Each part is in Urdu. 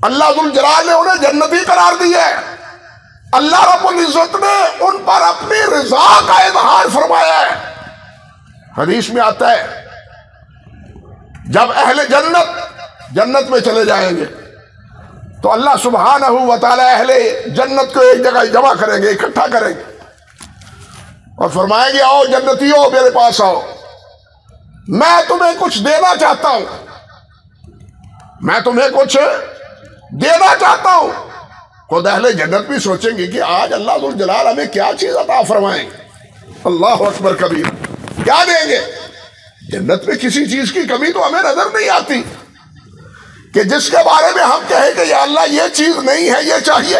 اللہ ذوالجلال نے انہیں جنتی قرار دیا ہے۔ اللہ رب العزت نے ان پر اپنی رضا کا اظہار فرمایا ہے۔ حدیث میں آتا ہے جب اہل جنت میں چلے جائیں گے تو اللہ سبحانہ و تعالی اہل جنت کو ایک جگہ جمع کریں گے، اکٹھا کریں گے اور فرمائیں گے آؤ جنتیوں میرے پاس آؤ، میں تمہیں کچھ دینا چاہتا ہوں، میں تمہیں کچھ دینا چاہتا ہوں۔ خود اہل جنت بھی سوچیں گے کہ آج اللہ ذوالجلال ہمیں کیا چیز عطا فرمائیں گے، اللہ اکبر کبیر، کیا دیں گے؟ جنت میں کسی چیز کی کمی تو ہمیں نظر نہیں آتی کہ جس کے بارے میں ہم کہیں کہ یا اللہ یہ چیز نہیں ہے، یہ چاہیے۔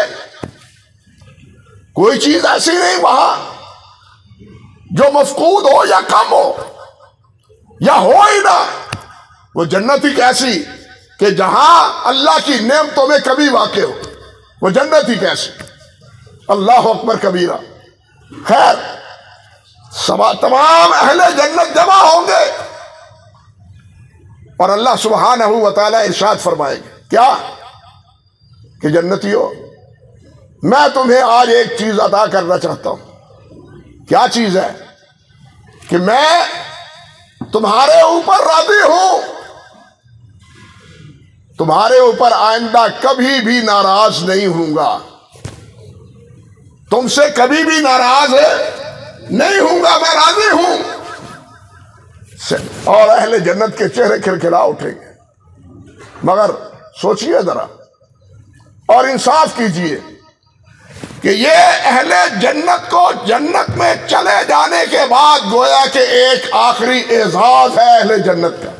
کوئی چیز ایسی نہیں وہاں جو مفقود ہو یا کم ہو یا ہو ہی نہ۔ وہ جنت ہی کیسی کہ جہاں اللہ کی نعمتوں میں کمی واقع ہو، وہ جنت ہی کیسی، اللہ اکبر کبیرہ۔ خیر، تمام اہل جنت جمع ہوں گے اور اللہ سبحانہ و تعالی ارشاد فرمائے گا کیا کہ جنتیوں میں تمہیں آج ایک چیز عطا کرنا چاہتا ہوں۔ کیا چیز ہے؟ کہ میں تمہارے اوپر راضی ہوں، تمہارے اوپر آئندہ کبھی بھی ناراض نہیں ہوں گا، تم سے کبھی بھی ناراض نہیں ہوں گا، میں راضی ہوں۔ اور اہل جنت کے چہرے کھلکھلا اٹھیں گے۔ مگر سوچئے ذرا اور انصاف کیجئے کہ یہ اہل جنت کو جنت میں چلے جانے کے بعد گویا کہ ایک آخری اعزاز ہے اہل جنت کا،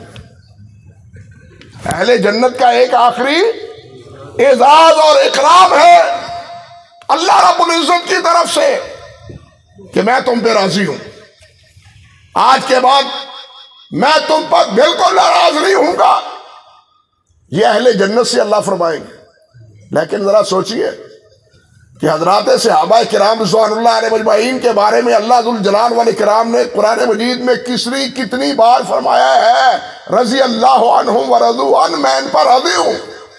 اہل جنت کا ایک آخری اعزاز اور اکرام ہے اللہ رب العزت کی طرف سے کہ میں تم پہ راضی ہوں، آج کے بعد میں تم پر بالکل ناراض نہیں ہوں گا۔ یہ اہل جنت سے اللہ فرمائیں گے۔ لیکن ذرا سوچئے کہ حضرات صحابہ کرام رضوان اللہ علیہ مجمعین کے بارے میں اللہ ذوالجلال والاکرام نے قرآن مجید میں کتنی بار فرمایا ہے رضی اللہ عنہم ورضوا عنہ، میں ان پر راضی ہوں۔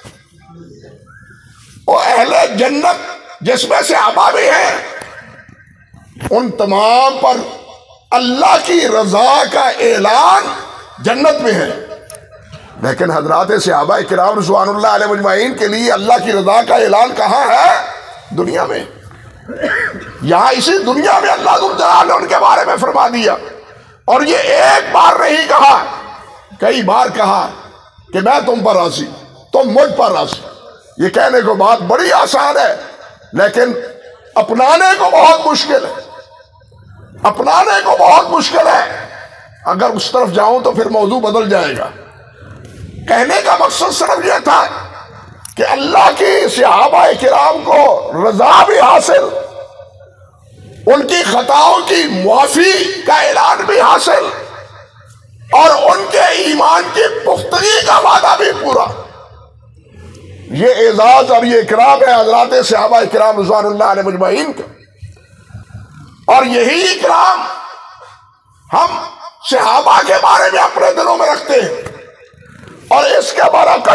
وہ اہل جنت جس میں صحابہ بھی ہیں، ان تمام پر اللہ کی رضا کا اعلان جنت میں ہے۔ لیکن حضرات صحابہ کرام رضوان اللہ علیہ مجمعین کے لیے اللہ کی رضا کا اعلان کہاں ہے؟ دنیا میں۔ یہاں اسی دنیا میں اللہ ذوالجلال نے ان کے بارے میں فرما دیا، اور یہ ایک بار نہیں کہا، کئی بار کہا کہ میں تم پر راضی، تم مجھ پر راضی۔ یہ کہنے کو بات بڑی آسان ہے لیکن اپنانے کو بہت مشکل ہے، اپنانے کو بہت مشکل ہے۔ اگر اس طرف جاؤں تو پھر موضوع بدل جائے گا۔ کہنے کا مقصد صرف یہ تھا کہ اللہ کی صحابہ کرام کو رضا بھی حاصل، ان کی خطاؤں کی معافی کا اعلان بھی حاصل، اور ان کے ایمان کی پختگی کا وعدہ بھی پورا۔ یہ اعزاز اور یہ اکرام ہے حضرات صحابہ کرام رضوان اللہ علیہ مجمعین کا، اور یہی اکرام ہم صحابہ کے بارے میں اپنے دلوں میں رکھتے ہیں۔ اور اس کے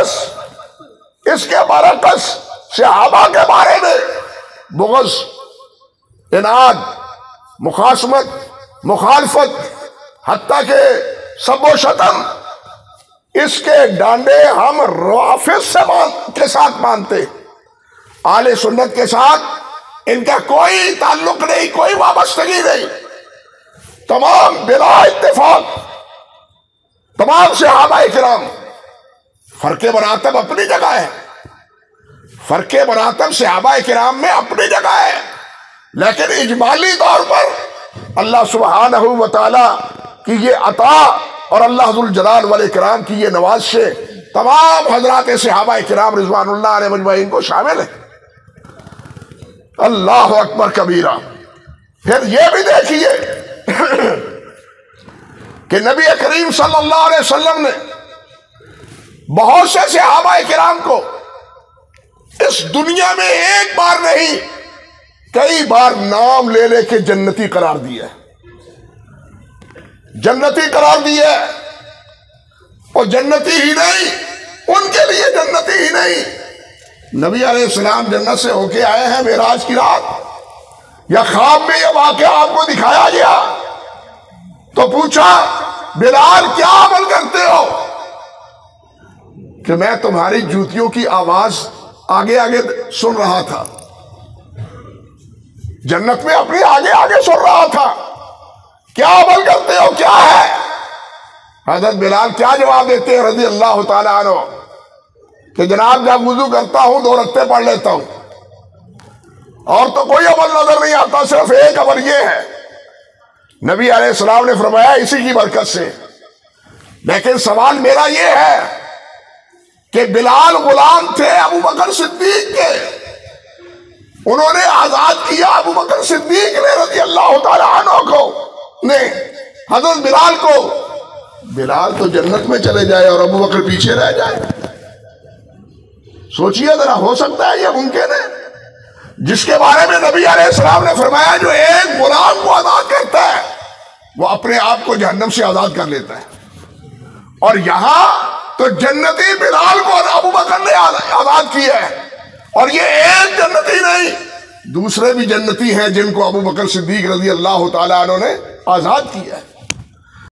برعکس صحابہ کے بارے میں بغض، عناد، مخاصمت، مخالفت، حتیٰ کہ سب و شتم، اس کے ڈانڈے ہم روافض کے ساتھ مانتے، اہل سنت کے ساتھ ان کا کوئی تعلق نہیں، کوئی وابستگی نہیں۔ تمام بلا اتفاق تمام صحابہ کرام، فرق مراتب اپنی جگہ ہے، فرق مراتب صحابہ کرام میں اپنی جگہ ہے، لیکن اجمالی طور پر اللہ سبحانہ و تعالی کی یہ عطا اور اللہ ذوالجلال والاکرام کی یہ نوازشیں تمام حضرات صحابہ کرام رضوان اللہ علیہ مجمعین کو شامل ہے۔ اللہ اکبر کبیرہ۔ پھر یہ بھی دیکھیے کہ نبی کریم صلی اللہ علیہ وسلم نے بہت سے صحابہ کرام کو اس دنیا میں ایک بار نہیں کئی بار نام لے لے کے جنتی قرار دیا ہے، جنتی قرار دیا ہے۔ اور جنتی ہی نہیں، ان کے لیے جنتی ہی نہیں، نبی علیہ السلام جنت سے ہو کے آئے ہیں معراج کی رات، یا خواب میں یہ واقعہ آپ کو دکھایا گیا؟ تو پوچھا بلال کیا عمل کرتے ہو؟ کہ میں تمہاری جوتیوں کی آواز آگے آگے سن رہا تھا، جنت میں اپنی آگے آگے سن رہا تھا۔ کیا عمل کرتے ہو، کیا ہے؟ حضرت بلال کیا جواب دیتے ہیں رضی اللہ تعالیٰ عنہ کہ جناب جب وضو کرتا ہوں 2 رکعتیں پڑھ لیتا ہوں، اور تو کوئی عمل نظر نہیں آتا، صرف ایک عمل یہ ہے۔ نبی علیہ السلام نے فرمایا اسی کی برکت سے، لیکن سوال میرا یہ ہے کہ بلال غلام تھے ابو بکر صدیق کے، انہوں نے آزاد کیا ابو بکر صدیق نے رضی اللہ تعالیٰ عنہ کو نے حضرت بلال کو۔ بلال تو جنت میں چلے جائے اور ابو بکر پیچھے رہ جائے، سوچئے ذرا، ہو سکتا ہے یہ ممکن ہے؟ جس کے بارے میں نبی علیہ السلام نے فرمایا جو ایک غلام کو آزاد کرتا ہے وہ اپنے آپ کو جہنم سے آزاد کر لیتا ہے، اور یہاں تو جنتی بلال کو ابو بکر نے آزاد کیا ہے، اور یہ ایک جنتی نہیں، دوسرے بھی جنتی ہیں جن کو ابو بکر صدیق رضی اللہ تعالیٰ عنہ نے آزاد کیا ہے۔